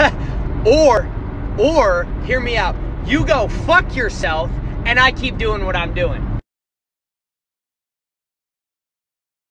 or hear me out. You go fuck yourself and I keep doing what I'm doing.